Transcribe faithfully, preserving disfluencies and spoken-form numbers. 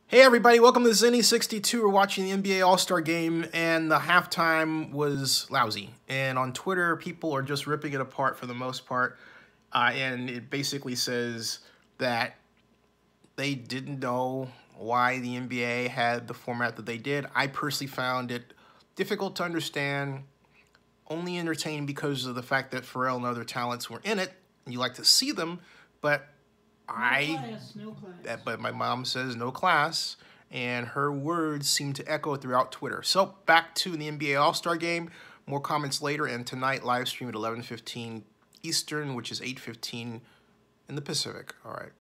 Hey everybody, welcome to Zenny sixty-two. We're watching the N B A All-Star Game, and the halftime was lousy. And on Twitter, people are just ripping it apart for the most part. Uh, and it basically says that they didn't know why the N B A had the format that they did. I personally found it difficult to understand, only entertaining because of the fact that Pharrell and other talents were in it, and you like to see them, but No I, class, no class. that, but my mom says no class, and her words seem to echo throughout Twitter. So back to the N B A All-Star Game. More comments later, and tonight live stream at eleven fifteen Eastern, which is eight fifteen in the Pacific. All right.